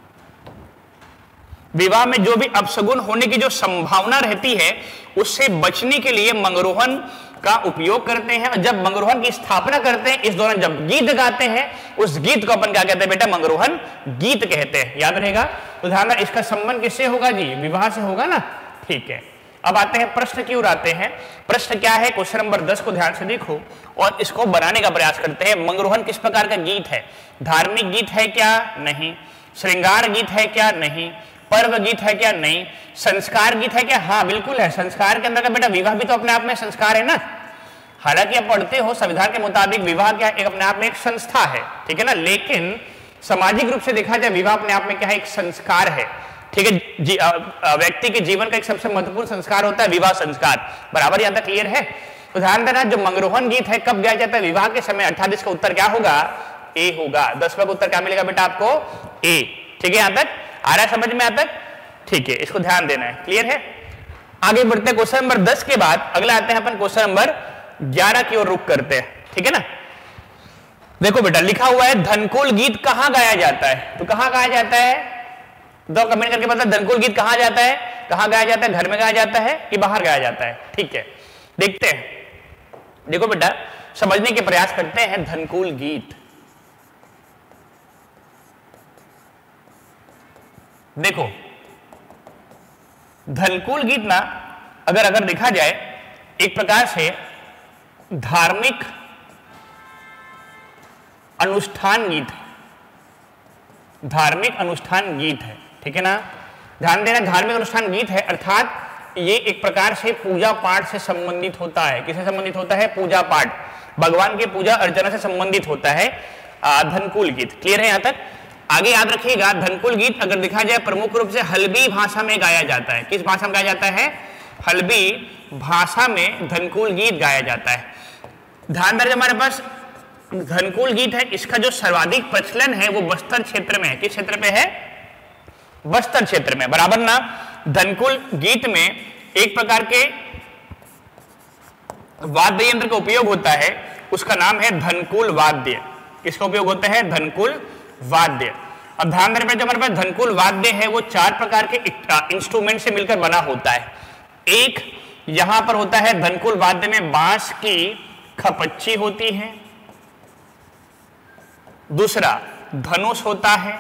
विवाह में जो भी अपशगुन होने की जो संभावना रहती है, उससे बचने के लिए मंगरोहन का उपयोग करते हैं। और जब मंगरोहन की स्थापना करते हैं, इस दौरान जब गीत गाते हैं, उस गीत को अपन क्या कहते हैं बेटा, मंगरोहन गीत कहते हैं, याद रहेगा। तो ध्यान रखना, इसका संबंध किससे होगा जी, विवाह से होगा ना, ठीक है। अब आते हैं प्रश्न की ओर आते हैं। प्रश्न क्या है, क्वेश्चन नंबर 10 को ध्यान से देखो और इसको बनाने का प्रयास करते हैं। मंगरोहन किस प्रकार का गीत है, धार्मिक गीत है क्या, नहीं। श्रृंगार गीत है क्या, नहीं। पर्व गीत है क्या, नहीं। संस्कार गीत है क्या, हाँ बिल्कुल है। संस्कार के अंदर का बेटा विवाह भी तो अपने आप में संस्कार है ना। हालांकि आप पढ़ते हो संविधान के मुताबिक विवाह क्या एक अपने आप में एक संस्था है, ठीक है ना, लेकिन सामाजिक रूप से देखा जाए विवाह अपने आप में क्या है, एक संस्कार है, ठीक है। व्यक्ति के जीवन का एक सबसे महत्वपूर्ण संस्कार होता है विवाह संस्कार, बराबर, यहां तक क्लियर है। तो ध्यान देना, जो मंगरोहन गीत है कब गाया जाता है, विवाह के समय, अर्थात इसका उत्तर क्या होगा, ए होगा। 10वां का उत्तर क्या मिलेगा बेटा आपको, ए, ठीक है। यहां तक आ रहा है समझ में, यहां तक ठीक है, इसको ध्यान देना है, क्लियर है। आगे बढ़ते हैं, क्वेश्चन नंबर 10 के बाद अगला आते हैं अपन क्वेश्चन नंबर 11 की ओर रुक करते हैं, ठीक है ना। देखो बेटा लिखा हुआ है, धनकुल गीत कहां गाया जाता है, तो कहां गाया जाता है, दो कमेंट करके बता, धनकुल गीत कहां जाता है, कहां गाया जाता है, घर में गाया जाता है कि बाहर गाया जाता है, ठीक है। देखते हैं, देखो बेटा समझने के प्रयास करते हैं। धनकुल गीत, देखो धनकुल गीत ना अगर देखा जाए एक प्रकार से धार्मिक अनुष्ठान गीत है, धार्मिक अनुष्ठान गीत है, ठीक है ना। ध्यान देना, धार्मिक अनुष्ठान गीत है, अर्थात ये एक प्रकार से पूजा पाठ से संबंधित होता है। किससे संबंधित होता है, पूजा पाठ, भगवान की पूजा अर्चना से संबंधित होता है धनकुल गीत, क्लियर है यहां तक। आगे याद रखिएगा, धनकुल गीत अगर देखा जाए प्रमुख रूप से हल्बी भाषा में गाया जाता है। किस भाषा में गाया जाता है, हल्बी भाषा में धनकुल गीत गाया जाता है। ध्यान दें, हमारे पास धनकुल गीत है, इसका जो सर्वाधिक प्रचलन है वो बस्तर क्षेत्र में है। किस क्षेत्र पे है, बस्तर क्षेत्र में, बराबर ना। धनकुल गीत में एक प्रकार के वाद्य यंत्र का उपयोग होता है, उसका नाम है धनकुल वाद्य। किसका उपयोग होता है, धनकुल वाद्य। अब ध्यान देने पर जो हमारे पास धनकुल वाद्य है वो 4 प्रकार के इंस्ट्रूमेंट से मिलकर बना होता है। एक यहां पर होता है धनकुल वाद्य में बांस की खपच्ची होती है, दूसरा धनुष होता है,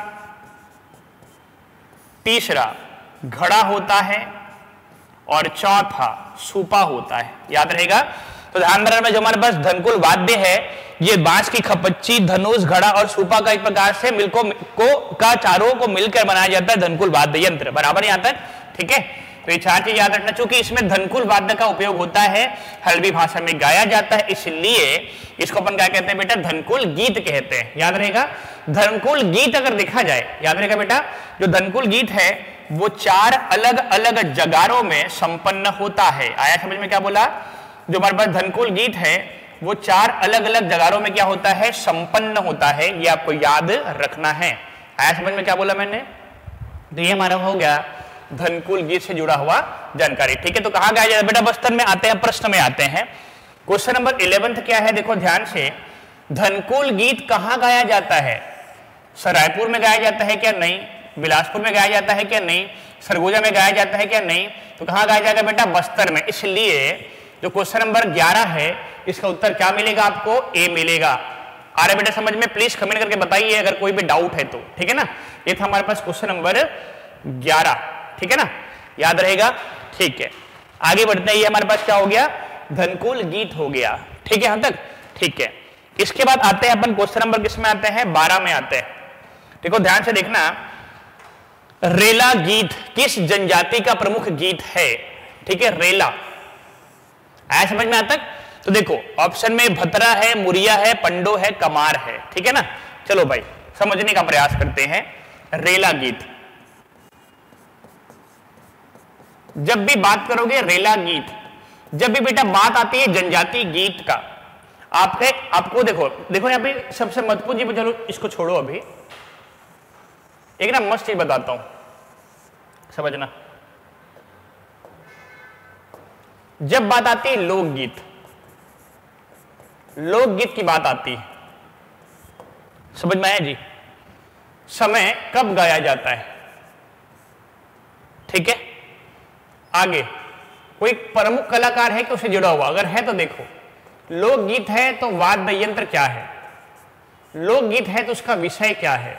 तीसरा घड़ा होता है और चौथा सूपा होता है, याद रहेगा। तो ध्यान रखना, जो हमारे पास धनकुल वाद्य है ये बांस की खपच्ची, धनुष, घड़ा और सूपा का एक प्रकार से चारों को मिलकर बनाया जाता है धनकुल वाद्य यंत्र, बराबर यहां तक, ठीक है। तो ये 4 चीज याद रखना, चूंकि इसमें धनकुल वाद्य का उपयोग होता है, हल्बी भाषा में गाया जाता है, इसलिए इसको अपन क्या कहते हैं बेटा, धनकुल गीत कहते हैं, याद रहेगा। धनकुल गीत अगर देखा जाए, याद रहेगा बेटा, जो धनकुल गीत है वो 4 अलग अलग जगारों में संपन्न होता है। आया समझ में, क्या बोला, जो हमारे पास धनकुल गीत है वो 4 अलग अलग जगारों में क्या होता है, संपन्न होता है, ये आपको याद रखना है। आया समझ में, क्या बोला मैंने। तो ये हमारा हो गया धनकुल गीत से जुड़ा हुआ जानकारी, ठीक है। तो कहां गाया जाता है बेटा, बस्तर में। आते हैं प्रश्न में, आते हैं क्वेश्चन नंबर 11 क्या है, देखो ध्यान से। धनकुल गीत कहां गाया जाता है, सरायपुर में गाया जाता है क्या, नहीं। बिलासपुर में गाया जाता है क्या? नहीं। सरगुजा में गाया जाता है क्या? नहीं। तो कहाँ गाया जाएगा बेटा? बस्तर में। इसलिए जो क्वेश्चन नंबर 11 है इसका उत्तर क्या मिलेगा आपको? ए मिलेगा। आ रहा बेटा समझ में? प्लीज कमेंट करके बताइए अगर कोई भी डाउट है तो, ठीक है ना। ये था हमारे पास क्वेश्चन नंबर 11, ठीक है ना, याद रहेगा। ठीक है, आगे बढ़ते हैं। ये हमारे पास क्या हो गया? धनकुल गीत हो गया, ठीक है यहां तक। ठीक है, इसके बाद आते हैं अपन क्वेश्चन नंबर किस में आते हैं? 12 में आते हैं। देखो ध्यान से देखना, रेला गीत किस जनजाति का प्रमुख गीत है? ठीक है, रेला। आया समझ में आता? तो देखो ऑप्शन में भतरा है, मुरिया है, पंडो है, कमार है, ठीक है ना। चलो भाई समझने का प्रयास करते हैं। रेला गीत, जब भी बात करोगे रेला गीत, जब भी बेटा बात आती है जनजाति गीत का, आपको देखो यहां पे सबसे महत्वपूर्ण चीज, चलो इसको छोड़ो अभी, एक ना मस्त चीज बताता हूं, समझना। जब बात आती है लोकगीत, लोकगीत की बात आती है, समझ में आया जी? समय कब गाया जाता है? ठीक है, आगे कोई प्रमुख कलाकार है कि उससे जुड़ा हुआ? अगर है तो देखो, लोकगीत है तो वाद्य यंत्र क्या है, लोकगीत है तो उसका विषय क्या है,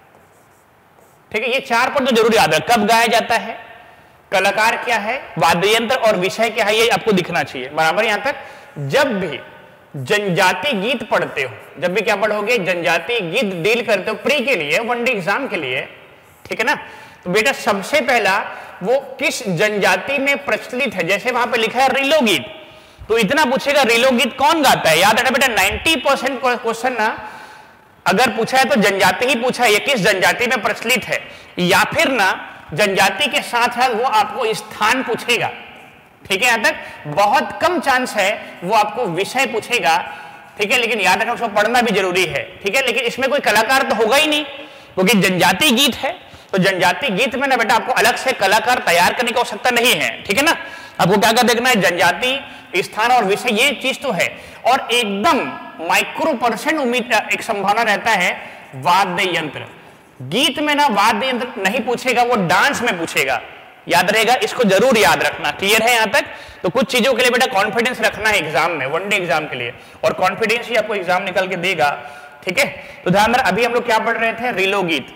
ठीक है। ये 4 पर तो जरूर याद है। कब गाया जाता है, कलाकार क्या है, वाद्य यंत्र और विषय क्या है, ये आपको दिखना चाहिए बराबर यहां तक। जब भी जनजाति गीत पढ़ते हो, जब भी क्या पढ़ोगे? जनजाति गीत डील करते हो प्री के लिए, वनडे एग्जाम के लिए, ठीक है ना। तो बेटा सबसे पहला वो किस जनजाति में प्रचलित है, जैसे वहां पे लिखा है रिलो गीत, तो इतना पूछेगा रिलो गीत कौन गाता है। याद रखना बेटा 90% क्वेश्चन ना अगर पूछा है तो जनजाति ही पूछा है, ये किस जनजाति में प्रचलित है, या फिर ना जनजाति के साथ साथ वो आपको स्थान पूछेगा, ठीक है। यहां तक बहुत कम चांस है वो आपको विषय पूछेगा, ठीक है। लेकिन याद रखना उसको पढ़ना भी जरूरी है, ठीक है। लेकिन इसमें कोई कलाकार तो होगा ही नहीं क्योंकि जनजाति गीत है, तो जनजाति गीत में ना बेटा आपको अलग से कलाकार तैयार करने की आवश्यकता नहीं है, ठीक है ना। आपको क्या क्या देखना है? जनजाति, स्थान और विषय, ये चीज तो है। और एकदम माइक्रो% उम्मीद, एक संभावना रहता है वाद्य यंत्र। गीत में ना वाद्य यंत्र नहीं पूछेगा, वो डांस में पूछेगा, याद रहेगा, इसको जरूर याद रखना। क्लियर है यहां तक? तो कुछ चीजों के लिए बेटा कॉन्फिडेंस रखना है एग्जाम में, वनडे एग्जाम के लिए, और कॉन्फिडेंस ही आपको एग्जाम निकल के देगा, ठीक है। तो ध्यान रखना, अभी हम लोग क्या पढ़ रहे थे? रिलो गीत।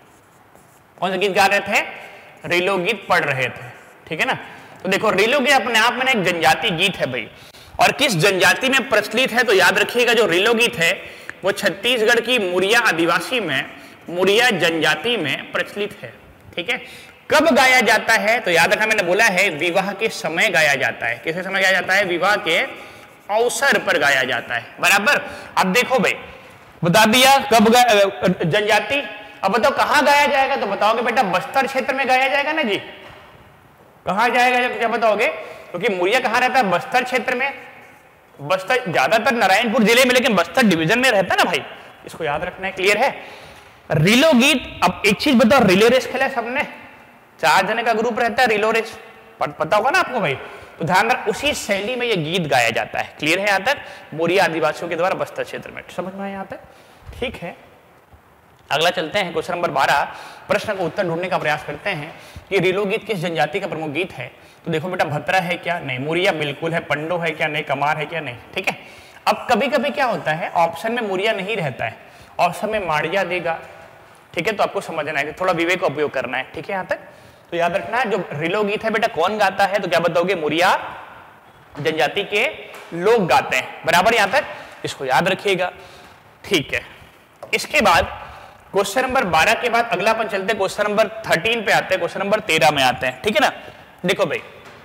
कौन सा गीत गा रहे थे? रिलो गीत पढ़ रहे थे, ठीक है ना। तो देखो रिलो गीत अपने आप में एक जनजाति गीत है भाई, और किस जनजाति में प्रचलित है? तो याद रखिएगा जो रिलो गीत है वो छत्तीसगढ़ की मुरिया आदिवासी में, मुरिया जनजाति में प्रचलित है, ठीक है। कब गाया जाता है? तो याद रखना मैंने बोला है विवाह के समय गाया जाता है। किस समय गाया जाता है? विवाह के अवसर पर गाया जाता है, बराबर। अब देखो भाई बता दिया कब जनजाति, अब बताओ कहां गाया जाएगा? तो बताओगे बेटा बस्तर क्षेत्र में गाया जाएगा ना जी। कहां जाएगा क्या बताओगे? क्योंकि मुरिया कहां रहता है? बस्तर क्षेत्र में। बस्तर ज्यादातर नारायणपुर जिले में, लेकिन बस्तर डिवीजन में रहता है ना भाई, इसको याद रखना है। क्लियर है? रिलो गीत। अब एक चीज बताओ, रिले रेस खेला सबने? 4 जने का ग्रुप रहता है, रिलो रेस पता होगा ना आपको भाई। तो ध्यान रख, उसी शैली में ये गीत गाया जाता है। क्लियर है यहां तक? मुरिया आदिवासियों के द्वारा बस्तर क्षेत्र में। समझ में आया यहां तक? ठीक है, अगला चलते हैं क्वेश्चन नंबर 12। प्रश्न का उत्तर ढूंढने का प्रयास करते हैं कि रिलो गीत किस जनजाति का प्रमुख गीत है। तो देखो बेटा भतरा है क्या? नहीं। मुरिया बिल्कुल है। पंडो है क्या? नहीं। कमार है क्या? नहीं, ठीक है। अब कभी कभी क्या होता है, ऑप्शन में मुरिया नहीं रहता है, ऑप्शन में माड़िया देगा, ठीक है। तो आपको समझना है कि थोड़ा विवेक का उपयोग करना है, ठीक है। यहां तक तो याद रखना जो रिलो गीत है बेटा कौन गाता है? तो क्या बताओगे? मुरिया जनजाति के लोग गाते हैं, बराबर। यहां तक इसको याद रखिएगा, ठीक है। इसके बाद क्वेश्चन नंबर 12 के बाद अगला अपन चलते हैं क्वेश्चन नंबर 13 पे आते हैं, क्वेश्चन नंबर 13 में आते हैं, ठीक है ना। देखो भाई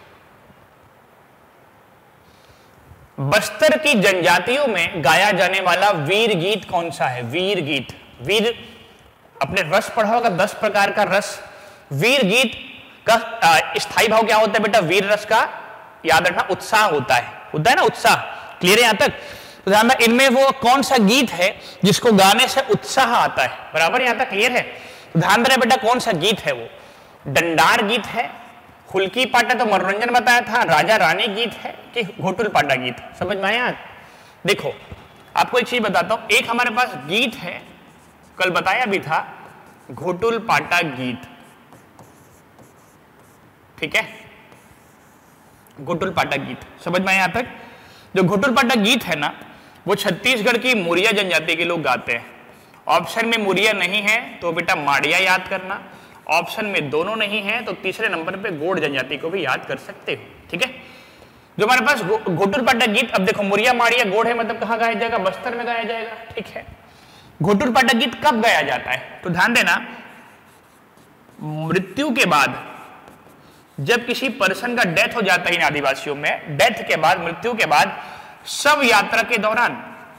बस्तर की जनजातियों में गाया जाने वाला वीर गीत कौन सा है? वीर गीत। वीर अपने रस पढ़ा होगा, 10 प्रकार का रस। वीर गीत का स्थायी भाव क्या होता है बेटा? वीर रस का याद रखना उत्साह होता है ना, उत्साह। क्लियर है यहां तक? तो ध्यान रखना इनमें वो कौन सा गीत है जिसको गाने से उत्साह आता है, बराबर। यहां तक क्लियर है? तो ध्यान रहे बेटा कौन सा गीत है वो? डंडार गीत है, हुल्की पाटा तो मनोरंजन बताया था, राजा रानी गीत है कि घोटुल पाटा गीत? समझ में आया? देखो आपको एक चीज बताता हूं, एक हमारे पास गीत है, कल बताया भी था, घोटुल पाटा गीत, ठीक है, घोटुल पाटा गीत समझ में आया यहां तक। जो घोटुल पाटा गीत है ना, वो छत्तीसगढ़ की मुरिया जनजाति के लोग गाते हैं। ऑप्शन में मुरिया नहीं है तो बेटा माड़िया याद करना, ऑप्शन में दोनों नहीं है तो तीसरे नंबर पे गोड़ जनजाति को भी याद कर सकते हो, ठीक है। जो हमारे पास घोटुल पाटा गीत, अब देखो मुरिया माड़िया गोड़ है, मतलब कहाँ गाया जाएगा, बस्तर में गाया जाएगा, ठीक है। घोटुल पाटा गीत कब गाया जाता है, तो ध्यान देना, मृत्यु के बाद, जब किसी पर्सन का डेथ हो जाता है इन आदिवासियों में, डेथ के बाद, मृत्यु के बाद शव यात्रा के दौरान,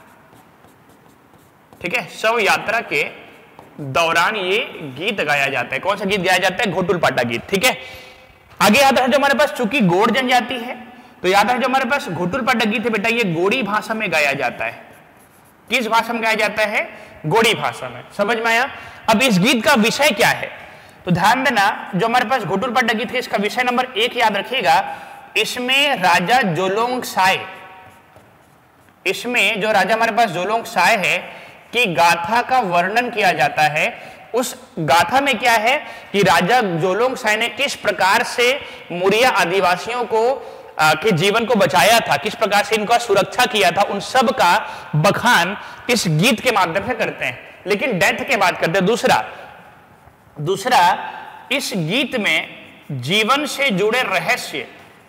ठीक है, शव यात्रा के दौरान ये गीत गाया जाता है। कौन सा गीत गाया जाता है, घोटुल पाटा गीत, ठीक है। आगे याद है जो हमारे पास चूंकि गोड़ जनजाति है तो याद है जो हमारे पास घोटुल पाटा गीत है बेटा, ये गोड़ी भाषा में गाया जाता है। किस भाषा में गाया जाता है, गोड़ी भाषा में, समझ में आया। अब इस गीत का विषय क्या है, तो ध्यान देना, जो हमारे पास घोटुल पाटा गीत है इसका विषय नंबर 1 याद रखिएगा, इसमें राजा जोलोंग साय, इसमें जो राजा हमारे पास जोलोंग साय है की गाथा का वर्णन किया जाता है। उस गाथा में क्या है कि राजा जोलोंग साय ने किस प्रकार से मुरिया आदिवासियों को के जीवन को बचाया था, किस प्रकार से इनका सुरक्षा किया था, उन सब का बखान इस गीत के माध्यम से करते हैं। लेकिन डेथ के बात करते हैं। दूसरा इस गीत में जीवन से जुड़े रहस्य,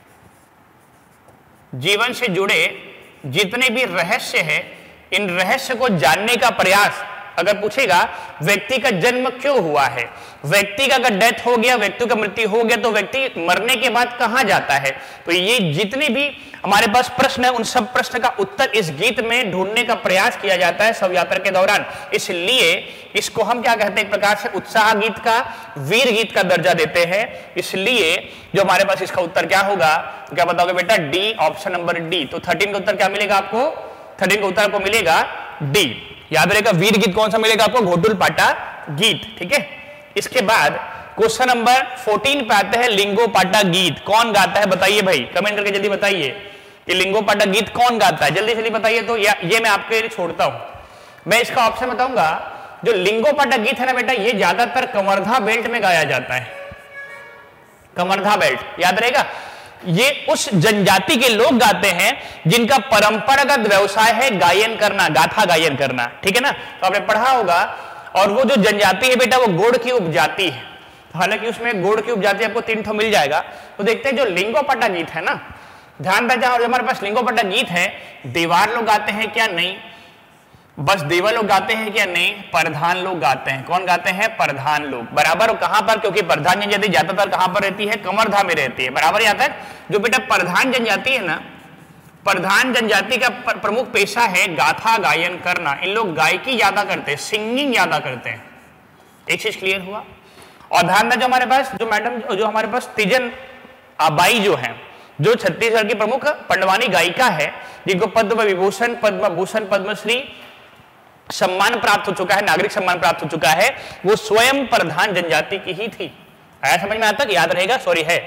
जीवन से जुड़े जितने भी रहस्य हैं, इन रहस्य को जानने का प्रयास, अगर पूछेगा व्यक्ति का जन्म क्यों हुआ है, व्यक्ति का अगर डेथ हो गया, व्यक्ति का मृत्यु हो गया तो व्यक्ति मरने के बाद कहां जाता है, तो ये जितने भी हमारे पास प्रश्न है उन सब प्रश्न का उत्तर इस गीत में ढूंढने का प्रयास किया जाता है शव यात्रा के दौरान। इसलिए इसको हम क्या कहते हैं, एक प्रकार से उत्साह गीत का, वीर गीत का दर्जा देते हैं। इसलिए जो हमारे पास इसका उत्तर क्या होगा, तो क्या बताओगे बेटा, डी, ऑप्शन नंबर डी। तो 13 का उत्तर क्या मिलेगा आपको, 13 का उत्तर आपको मिलेगा डी। याद रहेगा वीर गीत कौन सा मिलेगा आपको, घोटुल पाटा गीत, ठीक है। इसके बाद क्वेश्चन नंबर 14 पे आते हैं, लिंगो पाटा गीत कौन गाता है, बताइए भाई, कमेंट करके जल्दी बताइए कि लिंगो पाटा गीत कौन गाता है, जल्दी जल्दी बताइए। तो ये मैं आपके लिए छोड़ता हूं, मैं इसका ऑप्शन बताऊंगा। जो लिंगो पाटा गीत है ना बेटा, ये ज्यादातर कवर्धा बेल्ट में गाया जाता है, कवर्धा बेल्ट, याद रहेगा। ये उस जनजाति के लोग गाते हैं जिनका परंपरागत व्यवसाय है गायन करना, गाथा गायन करना, ठीक है ना, तो आपने पढ़ा होगा। और वो जो जनजाति है बेटा वो गोड़ की उपजाति है, हालांकि उसमें गोड़ की उपजाति आपको 3 ठो मिल जाएगा। तो देखते हैं जो लिंगो पाटा गीत है ना, ध्यान रखना, और हमारे पास लिंगो पाटा गीत है, देवार लोग गाते हैं क्या, नहीं। बस देवा लोग गाते हैं क्या, नहीं। प्रधान लोग गाते हैं, कौन गाते हैं, प्रधान लोग, बराबर। कहां पर, क्योंकि प्रधान जनजाति ज्यादातर कहां पर रहती है, कवर्धा में रहती है, बराबर। यहाँ तक जो बेटा प्रधान जनजाति है ना, प्रधान जनजाति का प्रमुख पेशा है गाथा गायन करना। इन लोग गायकी ज्यादा करते हैं, सिंगिंग ज्यादा करते हैं। एक चीज क्लियर हुआ। और ध्यान दें, जो हमारे पास जो मैडम जो हमारे पास तिजन आबाई जो है, जो छत्तीसगढ़ की प्रमुख पंडवानी गायिका है, जिनको पद्म विभूषण, पद्म भूषण, पद्मश्री सम्मान प्राप्त हो चुका है, नागरिक सम्मान प्राप्त हो चुका है, वो स्वयं प्रधान जनजाति की ही थी। आया समझ में, आता तक याद रहेगा, सॉरी है,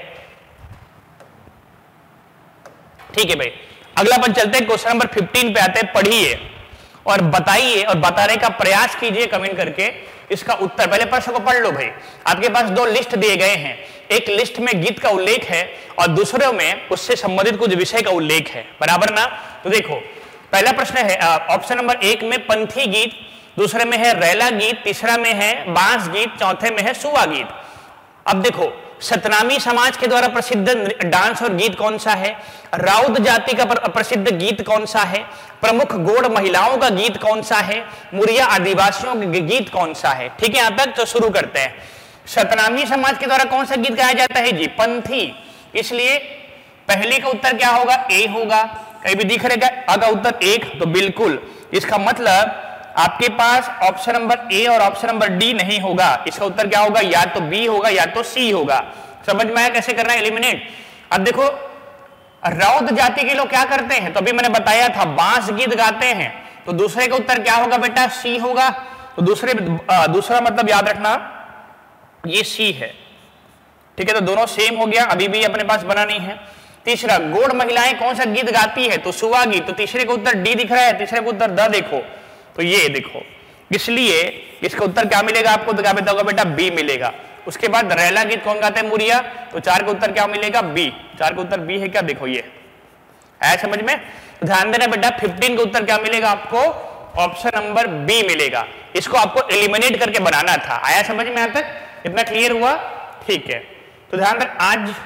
ठीक है भाई। अगला अपन चलते हैं, क्वेश्चन नंबर 15 पे आते हैं। पढ़िए और बताइए और बताने का प्रयास कीजिए कमेंट करके इसका उत्तर। पहले प्रश्न को पढ़ लो भाई। आपके पास 2 लिस्ट दिए गए हैं, एक लिस्ट में गीत का उल्लेख है और दूसरे में उससे संबंधित कुछ विषय का उल्लेख है, बराबर ना। तो देखो पहला प्रश्न है ऑप्शन नंबर 1 में पंथी गीत, दूसरे में है रैला गीत, तीसरा में है बांस गीत, चौथे में है सुआ गीत। अब देखो सतनामी समाज के द्वारा प्रसिद्ध डांस और गीत कौन सा है, राउत जाति का प्रसिद्ध गीत कौन सा है, प्रमुख गोड़ महिलाओं का गीत कौन सा है, मुरिया आदिवासियों का गीत कौन सा है, ठीक है। यहां तक तो शुरू करते हैं। सतनामी समाज के द्वारा कौन सा गीत गाया जाता है जी, पंथी। इसलिए पहले का उत्तर क्या होगा, ए होगा। कहीं भी दिख रहेगा अगर उत्तर 1 तो बिल्कुल, इसका मतलब आपके पास ऑप्शन नंबर ए और ऑप्शन नंबर डी नहीं होगा। इसका उत्तर क्या होगा, या तो बी होगा या तो सी होगा। समझ में आया कैसे करना है एलिमिनेट। अब देखो राउत जाति के लोग क्या करते हैं, तो अभी मैंने बताया था बांस गीत गाते हैं, तो दूसरे का उत्तर क्या होगा बेटा, सी होगा। तो दूसरा मतलब याद रखना ये सी है, ठीक है। तो दोनों सेम हो गया, अभी भी अपने पास बना नहीं है। तीसरा गोड़ महिलाएं कौन सा गीत गाती है, तो सुआ गीत। तो तीसरे का उत्तर डी दिख रहा है, तीसरे का उत्तर द देखो, तो ये देखो इसलिए इसका उत्तर क्या मिलेगा आपको, तो क्या बताओगे बेटा बी मिलेगा। उसके बाद रैला गीत कौन गाता है, मुरिया, तो 4 का उत्तर क्या मिलेगा बी, 4 का उत्तर बी है क्या, देखो ये है समझ में। तो ध्यान देना बेटा 15 का उत्तर क्या मिलेगा आपको, ऑप्शन नंबर बी मिलेगा। इसको आपको एलिमिनेट करके बनाना था, आया समझ में यहां तक, इतना क्लियर हुआ, ठीक है। तो ध्यान रख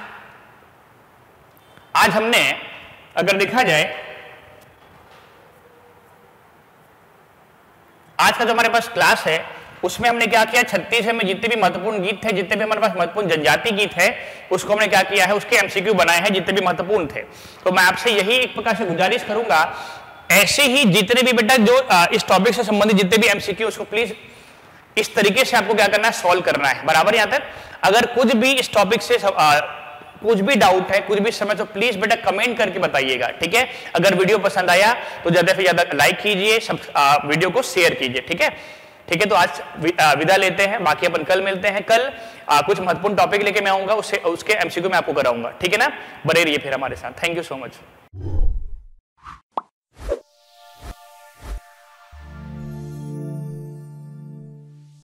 आज हमने अगर देखा जाए, आज का जो हमारे पास क्लास है उसमें हमने क्या किया, 36 में जितने भी महत्वपूर्ण गीत थे, जितने भी हमारे पास महत्वपूर्ण जनजाति गीत है, उसको हमने क्या किया है, उसके एमसीक्यू बनाए हैं जितने भी महत्वपूर्ण थे। तो मैं आपसे यही एक प्रकार से गुजारिश करूंगा, ऐसे ही जितने भी बेटा जो इस टॉपिक से संबंधित जितने भी एमसीक्यू, उसको प्लीज इस तरीके से आपको क्या करना है, सॉल्व करना है बराबर। यहां तक अगर कुछ भी इस टॉपिक से कुछ भी डाउट है, कुछ भी समझ, तो प्लीज बेटा कमेंट करके बताइएगा, ठीक है। अगर वीडियो पसंद आया तो ज्यादा से ज्यादा लाइक कीजिए, वीडियो को शेयर कीजिए, ठीक है। ठीक है, तो आज विदा लेते हैं, बाकी अपन कल मिलते हैं। कल कुछ महत्वपूर्ण टॉपिक लेके मैं आऊंगा, उसके एमसीक्यू मैं आपको कराऊंगा, ठीक है ना। बने रहिए फिर हमारे साथ। Thank you so much.